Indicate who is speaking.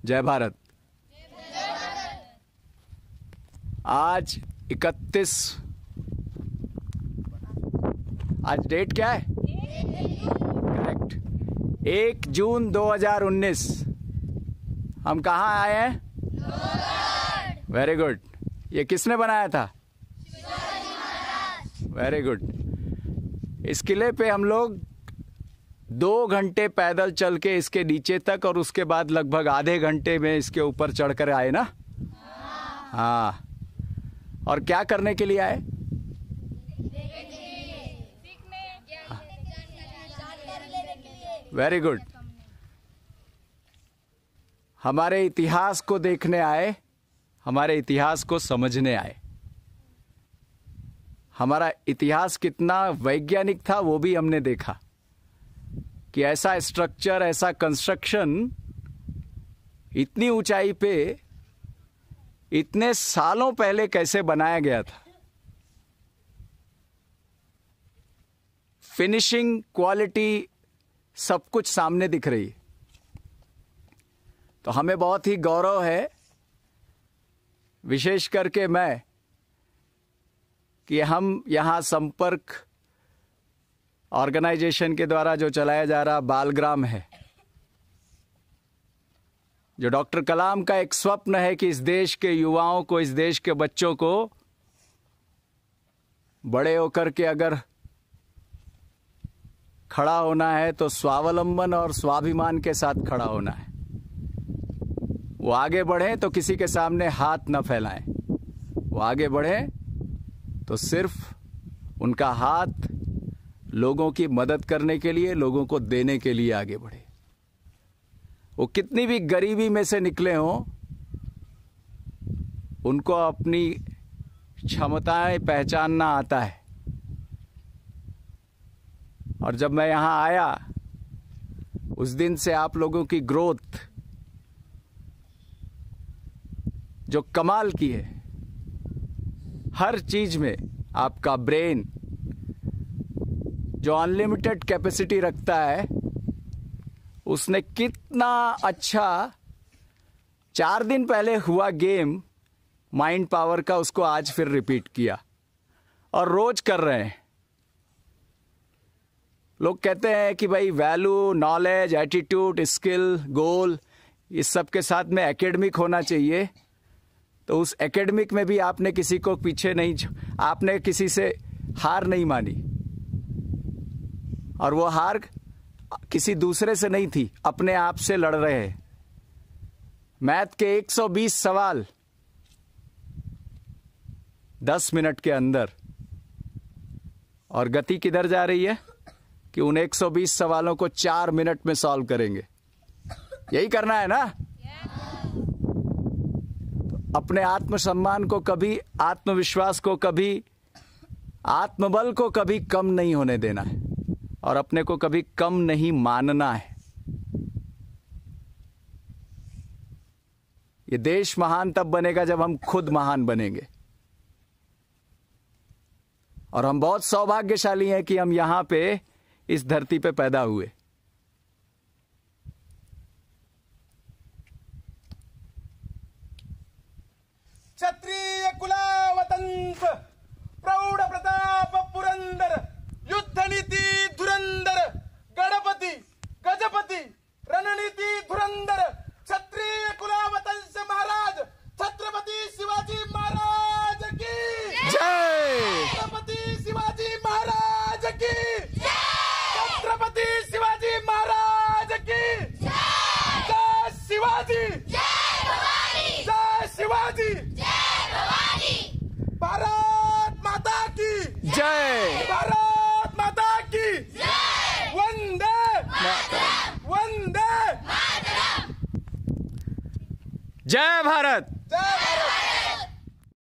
Speaker 1: जय भारत। आज 31, आज डेट क्या है? करेक्ट, 1 जून 2019। हम कहाँ आए हैं? Very good. ये किसने बनाया था? Very good. इस किले पे हम लोग 2 घंटे पैदल चल के इसके नीचे तक और उसके बाद लगभग आधे घंटे में इसके ऊपर चढ़कर आए ना? हाँ। और क्या करने के लिए आए? Very good. हमारे इतिहास को देखने आए, हमारे इतिहास को समझने आए। हमारा इतिहास कितना वैज्ञानिक था वो भी हमने देखा कि ऐसा स्ट्रक्चर, ऐसा कंस्ट्रक्शन इतनी ऊंचाई पे इतने सालों पहले कैसे बनाया गया था। फिनिशिंग, क्वालिटी, सब कुछ सामने दिख रही है। तो हमें बहुत ही गौरव है, विशेष करके मैं, कि हम यहाँ संपर्क ऑर्गेनाइजेशन के द्वारा जो चलाया जा रहा बालग्राम है, जो डॉक्टर कलाम का एक स्वप्न है कि इस देश के युवाओं को, इस देश के बच्चों को बड़े होकर के अगर खड़ा होना है तो स्वावलंबन और स्वाभिमान के साथ खड़ा होना है। वो आगे बढ़े तो किसी के सामने हाथ न फैलाएं। वो आगे बढ़े तो सिर्फ उनका हाथ लोगों की मदद करने के लिए, लोगों को देने के लिए आगे बढ़े। वो कितनी भी गरीबी में से निकले हों, उनको अपनी क्षमताएं पहचानना आता है। और जब मैं यहाँ आया उस दिन से आप लोगों की ग्रोथ जो कमाल की है, हर चीज में आपका ब्रेन जो अनलिमिटेड कैपेसिटी रखता है, उसने कितना अच्छा 4 दिन पहले हुआ गेम माइंड पावर का, उसको आज फिर रिपीट किया और रोज कर रहे हैं। लोग कहते हैं कि भाई value, knowledge, attitude, skill, goal, इस सब के साथ में एकेडमिक होना चाहिए। तो उस एकेडमिक में भी आपने किसी को पीछे नहीं, आपने किसी से हार नहीं मानी, और वो हार किसी दूसरे से नहीं थी, अपने आप से लड़ रहे हैं। मैथ के 120 सवाल 10 मिनट के अंदर, और गति किधर जा रही है कि उन 120 सवालों को 4 मिनट में सॉल्व करेंगे। यही करना है ना? तो अपने आत्मसम्मान को कभी, आत्मविश्वास को कभी, आत्मबल को कभी कम नहीं होने देना है, और अपने को कभी कम नहीं मानना है। ये देश महान तब बनेगा जब हम खुद महान बनेंगे। और हम बहुत सौभाग्यशाली हैं कि हम यहां पे इस धरती पे पैदा हुए।
Speaker 2: क्षत्रिय कुलावतंस प्रौढ़ प्रताप पुरंदर युद्ध नीति धुरंदर गणपति गजपति रणनीति धुरंदर क्षत्रिय कुलावतंस महाराज छत्रपति शिवाजी महाराज की
Speaker 1: जय।
Speaker 2: छत्रपति शिवाजी महाराज की छत्रपति शिवाजी महाराज की जय शिवाजी, जय शिवाजी, भारत माता की
Speaker 1: जय।
Speaker 2: भारत माता की वंदे वंदे
Speaker 1: जय भारत।
Speaker 2: जय